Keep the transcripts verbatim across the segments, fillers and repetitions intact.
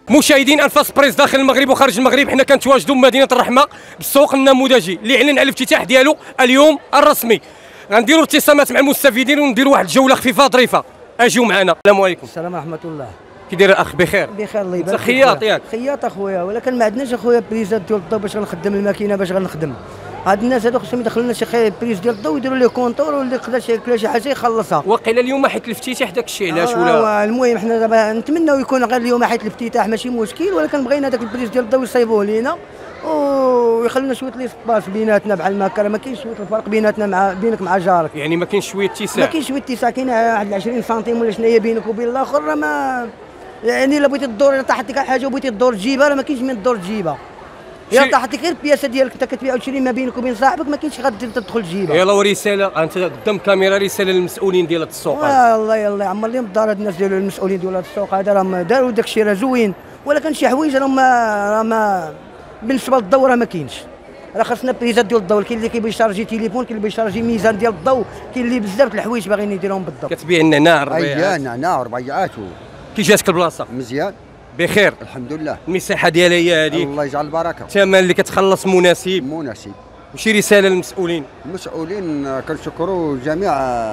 مشاهدين انفاس بريس داخل المغرب وخارج المغرب، حنا كنتواجدوا بمدينه الرحمه بالسوق النموذجي اللي اعلن على الافتتاح ديالو اليوم الرسمي. غنديروا ابتسامات مع المستفيدين ونديروا واحد الجوله خفيفه ظريفه. اجيو معنا. السلام عليكم. السلام ورحمه الله. كي داير الاخ؟ بخير بخير الله يبارك فيك. خياط ياك؟ خياط اخويا، ولكن ما عندناش اخويا بريزات ديال الضو باش غنخدم الماكينه باش غنخدم. هاد الناس هذوك خصهم يدخلوا لنا شي خير بريز ديال الضو يديروا ليه كونتور واللي يقدر ياكل شي حاجه يخلصها. وقيل اليوم حيت الافتتاح داك الشيء علاش آه ولا؟ آه المهم حنا دابا نتمناو يكون غير اليوم حيت الافتتاح ماشي مشكل، ولكن بغينا داك البريز ديال الضو يصايبوه لينا ويخلينا شويه لي سباس بيناتنا بحال ما كان ما كاينش شويه الفرق بيناتنا مع بينك مع جارك. يعني ما كاينش شويه اتساع؟ ما كاينش شويه اتساع، كاين واحد عشرين سنتيم ولا شنو هي بينك وبين الاخر. راه ما يعني الا بغيتي تدور، الا طاحت لك حاجه وبغيتي تدور تجيبها راه ما كاينش من تدور تجيبها. الا طاحت لك غير البياسه ديالك انت كتبيع وتشري ما بينك وبين صاحبك ما كاينش غادي تدخل تجيبها. يلا ورساله انت قدام الكاميرا، رساله للمسؤولين ديال هذا السوق. والله يلا عمر لهم الدار هاد الناس ديالو المسؤولين ديال هذا السوق هذا راهم داروا داك الشيء راه زوين، ولكن شي حوايج راهم راه ما بالنسبه للضو راه ما كاينش. راه خاصنا بريزات ديال الضو، كاين اللي كيبغي يشارجي تليفون، كاين اللي بغي يشارجي ميزان ديال الضو، كاين اللي بزاف د الحوايج باغيين يديروهم بالضبط. كتبيع النعناع الربيعات؟ اييه نعناع وربيعات. كي جاتك البلاصه؟ مزيان بخير الحمد لله. المساحه ديالها هي هذيك؟ الله يجعل البركه. الثمن اللي كتخلص مناسب؟ مناسب. وشي رساله للمسؤولين؟ المسؤولين كنشكروا جميع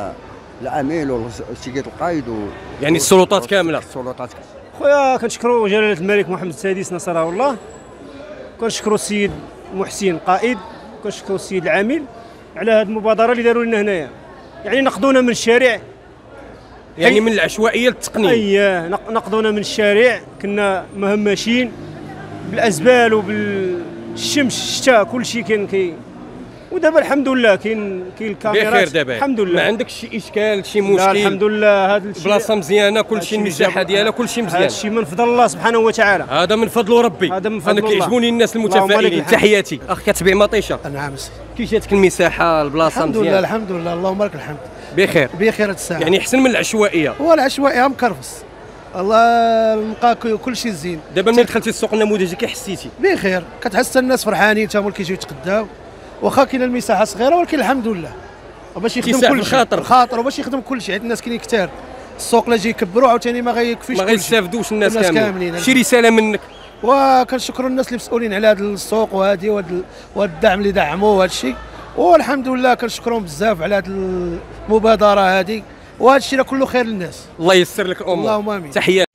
العامل والسيد القائد و... يعني السلطات كامله؟ السلطات خويا كنشكروا جلاله الملك محمد السادس نصره الله، كنشكروا السيد محسن القائد، كنشكروا السيد العامل على هذه المبادره اللي داروا لنا هنايا. يعني نقضونا من الشارع، يعني من العشوائيه للتقنين. اييه نقضونا من الشارع، كنا مهمشين بالازبال وبالشمس الشتاء كل شيء كان كي، ودابا الحمد لله كاين كاين الكاميرات بخير دابا الحمد لله. ما عندكش شي اشكال شي مشكل؟ لا الحمد لله. هذا الشيء بلاصه مزيانه، كل شيء المساحه ديالها كل شيء مزيان. هذا الشيء من فضل الله سبحانه وتعالى. هذا من فضل ربي. هذا من فضل انا الله. كيعجبوني الناس المتفائلين. تحياتي. اخ كتبيع مطيشه؟ نعم. كي جاتك المساحه البلاصه الحمد مزيان؟ لله الحمد لله اللهم لك الحمد. بخير بخير هاد الساعه. يعني احسن من العشوائيه؟ هو العشوائيه مكرفس الله نلقى كل شيء زين. دابا ملي دخلتي السوق النموذجي كي حسيتي؟ بخير، كتحس الناس فرحانين تا هما كيجيو يتقداو، واخا كاين المساحه صغيره ولكن الحمد لله باش يخدم كل شيء. خاطر خاطر باش يخدم كل شيء، حيت الناس كاينين كثار. السوق لا جاي يكبروا عاوتاني ما غيكفيش، ما غيستافدوش الناس, الناس كاملين. كاملين. شي رساله منك؟ وكنشكروا الناس اللي مسؤولين على هذا السوق وهذه وهذا الدعم اللي دعموه وهذا الشيء، والحمد لله كنشكرهم بزاف على هذه المبادره هذه، وهذا الشيء راه كله خير للناس. الله ييسر لك الامور. اللهم امين. تحياتي.